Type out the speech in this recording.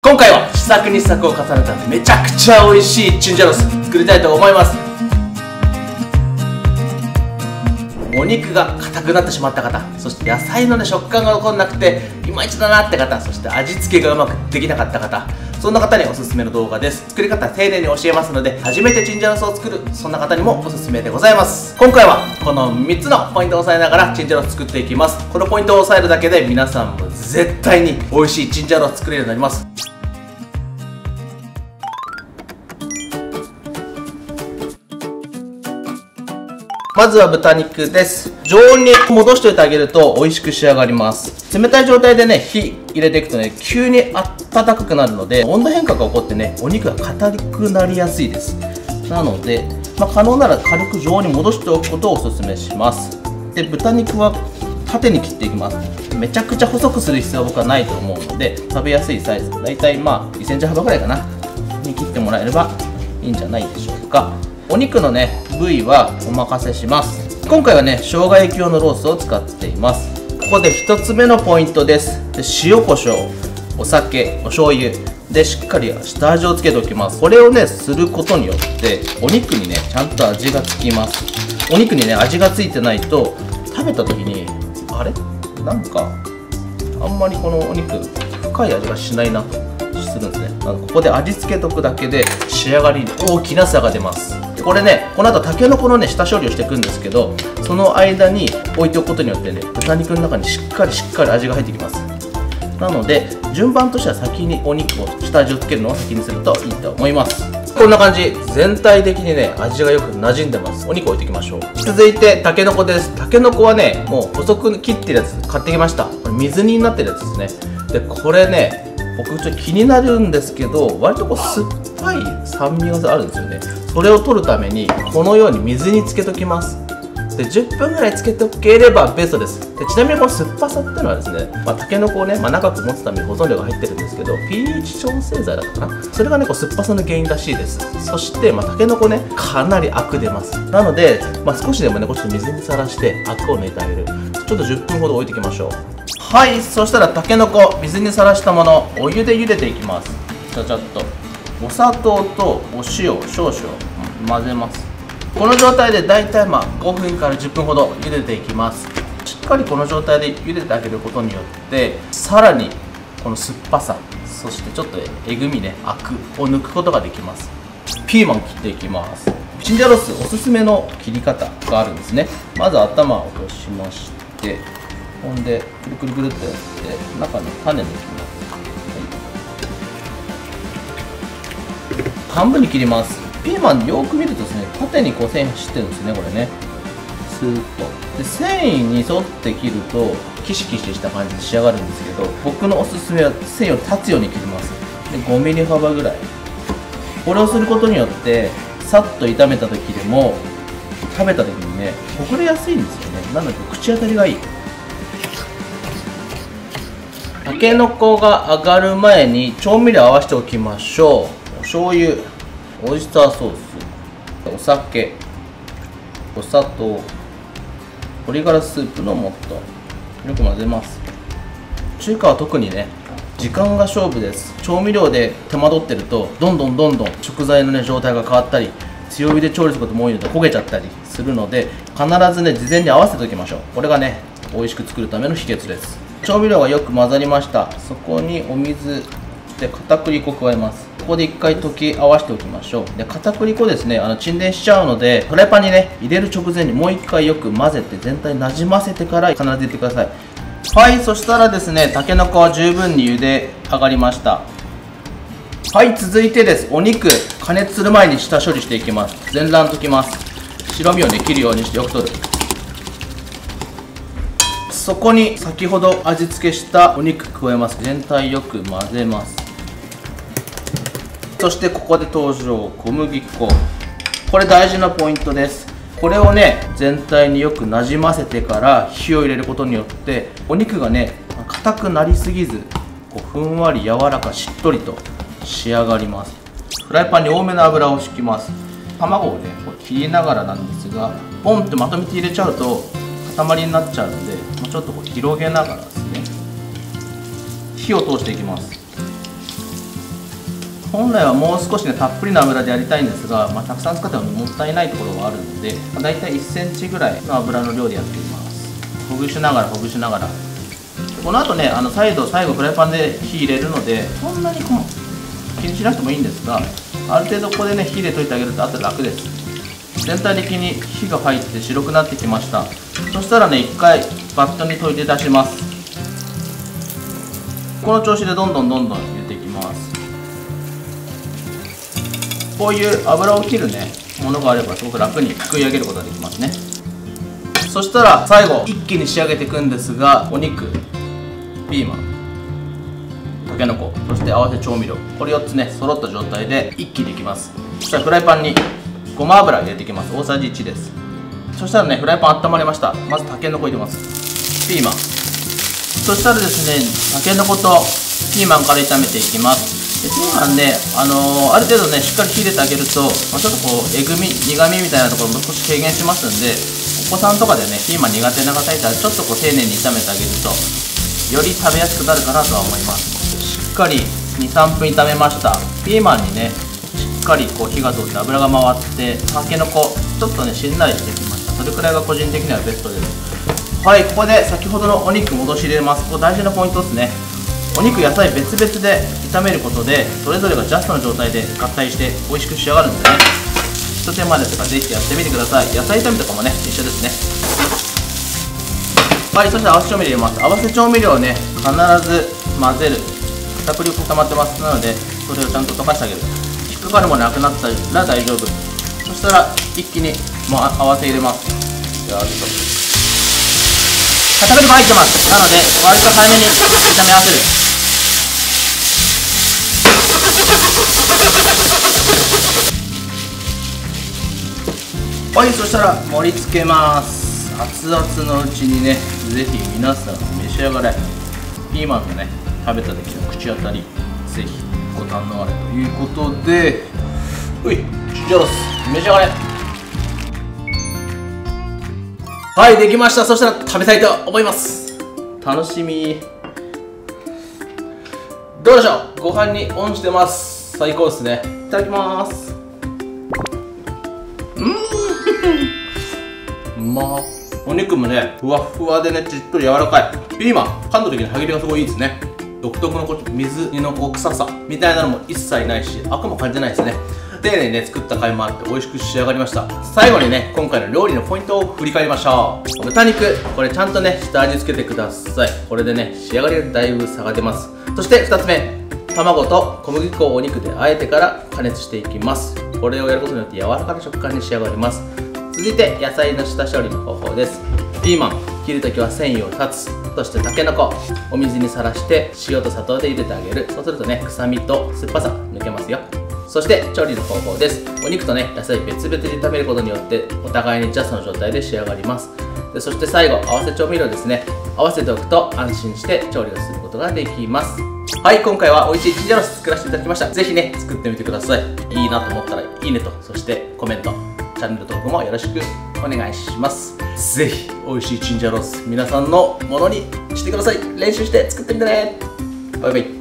今回は試作に試作を重ねためちゃくちゃ美味しいチンジャオロス作りたいと思います。お肉が硬くなってしまった方、そして野菜のね食感が残んなくていまいちだなって方、そして味付けがうまくできなかった方、そんな方におすすめの動画です。作り方丁寧に教えますので、初めてチンジャオロスを作るそんな方にもおすすめでございます。今回はこの3つのポイントを押さえながらチンジャオロス作っていきます。このポイントを押さえるだけで皆さんも絶対に美味しいチンジャオロス作れるようになります。まずは豚肉です。常温に戻しておいてあげると美味しく仕上がります。冷たい状態でね、火入れていくとね、急に温かくなるので、温度変化が起こってね、お肉が硬くなりやすいです。なので、可能なら軽く常温に戻しておくことをお勧めします。で、豚肉は縦に切っていきます。めちゃくちゃ細くする必要は僕はないと思うので、食べやすいサイズ、だいたい1センチ幅ぐらいかな、に切ってもらえればいいんじゃないでしょうか。お肉のね部位はお任せします。今回はね生姜焼き用のロースを使っています。ここで1つ目のポイントです。で、塩コショウ、お酒、お醤油でしっかり下味をつけておきます。これをねすることによってお肉にねちゃんと味がつきます。お肉にね味がついてないと食べた時にあれなんかあんまりこのお肉深い味がしないなとするんですね。ここで味付けとくだけで仕上がりに大きな差が出ます。これね、この後たけのこのね下処理をしていくんですけど、その間に置いておくことによってね豚肉の中にしっかり味が入ってきます。なので順番としては先にお肉を下味をつけるのを先にするといいと思います。こんな感じ、全体的にね味がよく馴染んでます。お肉置いていきましょう。続いてたけのこです。たけのこはねもう細く切ってるやつ買ってきました。これ水煮になってるやつですね。でこれね僕ちょっと気になるんですけど、割とこう酸っぱい酸味があるんですよね。それを取るためにこのように水につけときます。で10分ぐらいつけておければベストです。でちなみにこの酸っぱさっていうのはですね、たけのこをね、長く持つために保存料が入ってるんですけど pH 調整剤だったかな、それがねこう酸っぱさの原因らしいです。そしてたけのこねかなりアク出ます。なので、少しでもねこうちょっと水にさらしてアクを抜いてあげる。ちょっと10分ほど置いていきましょう。はい、そしたらたけのこ水にさらしたものお湯で茹でていきます。ちょっとお砂糖とお塩少々混ぜます。この状態でだいたい5分から10分ほど茹でていきます。しっかりこの状態で茹でてあげることによってさらにこの酸っぱさ、そしてちょっとえぐみね、アクを抜くことができます。ピーマン切っていきます。チンジャオロスおすすめの切り方があるんですね。まず頭を落としまして、ほんでくるくるくるってやって中に種抜きます。半分に切ります。ピーマンよく見るとですね、縦にこう線走ってるんですね。これねスーッとで繊維に沿って切るとキシキシした感じで仕上がるんですけど、僕のおすすめは繊維を立つように切ります。で5ミリ幅ぐらい。これをすることによってさっと炒めた時でも食べた時にねほぐれやすいんですよね。なので口当たりがいい。たけのこが揚がる前に調味料合わせておきましょう。お醤油、オイスターソース、お酒、お砂糖、鶏ガラスープの素、よく混ぜます。中華は特にね時間が勝負です。調味料で手間取ってるとどんどん食材のね状態が変わったり、強火で調理することも多いので焦げちゃったりするので、必ずね事前に合わせておきましょう。これがね美味しく作るための秘訣です。調味料がよく混ざりました。そこにお水で片栗粉を加えます。ここで1回溶き合わせておきましょう。で片栗粉ですね、沈殿しちゃうのでフライパンにね入れる直前にもう1回よく混ぜて全体なじませてから必ず入れてください。はい、そしたらですねたけのこは十分に茹で上がりました。はい、続いてです。お肉加熱する前に下処理していきます。全卵溶きます。白身をね切るようにしてよく取る。そこに先ほど味付けしたお肉加えます。全体よく混ぜます。そしてここで登場小麦粉。これ大事なポイントです。これをね全体によくなじませてから火を入れることによってお肉がね硬くなりすぎずふんわり柔らかしっとりと仕上がります。フライパンに多めの油を敷きます。卵をね切りながらなんですが、ポンってまとめて入れちゃうと塊になっちゃうので、ちょっと広げながらですね火を通していきます。 本来はもう少しねたっぷりの油でやりたいんですが、たくさん使ってももったいないところがあるので、だいたい1センチぐらいの油の量でやっています。ほぐしながらほぐしながら、この後ね最後フライパンで火入れるので、そんなに気にしなくてもいいんですが、ある程度ここでね火入れといてあげるとあと楽です。全体的に火が入って白くなってきました。そしたらね一回バットに溶いて出します。この調子でどんどん入れていきます。こういう油を切るねものがあればすごく楽にすくい上げることができますね。そしたら最後一気に仕上げていくんですが、お肉、ピーマン、たけのこ、そして合わせ調味料、これ4つね揃った状態で一気にいきます。そしたらフライパンにごま油入れていきます。大さじ1です。そしたらねフライパン温まりました。まずたけのこ入れます。ピーマン、そしたらですねたけのことピーマンから炒めていきます。ピーマンねある程度ねしっかり火入れてあげると、ちょっとこうえぐみ苦みみたいなところも少し軽減しますんで、お子さんとかでねピーマン苦手な方いたらちょっとこう丁寧に炒めてあげるとより食べやすくなるかなとは思います。しっかり 2,3 分炒めました。ピーマンにねしっかりこう火が通って油が回って、たけのこちょっとねしんなりしてきました。それくらいが個人的にはベストです。はい、ここで先ほどのお肉戻し入れます。ここ大事なポイントですね。お肉野菜別々で炒めることでそれぞれがジャストの状態で合体して美味しく仕上がるんでね、一手間ですがぜひやってみてください。野菜炒めとかもね一緒ですね。はい、そして合わせ調味料入れます。合わせ調味料をね必ず混ぜる。片栗粉固まってますなのでそれをちゃんと溶かしてあげる。引っかかるものなくなったら大丈夫。そしたら一気にもう合わせ入れます。よいしょ。片栗粉入ってます。なので割と早めに炒め合わせる。はい、そしたら盛り付けます。熱々のうちにねぜひ皆さん召し上がれ。ピーマンのね食べた時の口当たりぜひご堪能あれということで、ほいチンジャオロス召し上がれ。はい、できました。そしたら食べたいと思います。楽しみ。どうでしょう。ご飯にオンしてます。最高ですね。いただきます。うまっ。お肉もねふわふわでねちっとり柔らかい。ピーマン噛んだ時の歯切れがすごいいいですね。独特の水煮の臭さみたいなのも一切ないし、アクも感じないですね。丁寧にね作った甲斐もあって美味しく仕上がりました。最後にね今回の料理のポイントを振り返りましょう。豚肉これちゃんとね下味付けてください。これでね仕上がりがだいぶ差が出ます。そして2つ目、卵と小麦粉をお肉で和えてから加熱していきます。これをやることによって柔らかな食感に仕上がります。続いて野菜の下処理の方法です。ピーマン切るときは繊維を断つ。そしてたけのこお水にさらして塩と砂糖で茹でてあげる。そうするとね臭みと酸っぱさ抜けますよ。そして調理の方法です。お肉とね野菜別々で炒めることによってお互いにジャストの状態で仕上がります。でそして最後合わせ調味料ですね。合わせておくと安心して調理をすることができます。はい、今回は美味しいチンジャオロス作らせていただきました。ぜひね作ってみてください。いいなと思ったらいいねと、そしてコメント、チャンネル登録もよろしくお願いします。ぜひ美味しいチンジャオロス皆さんのものにしてください。練習して作ってみてね。バイバイ。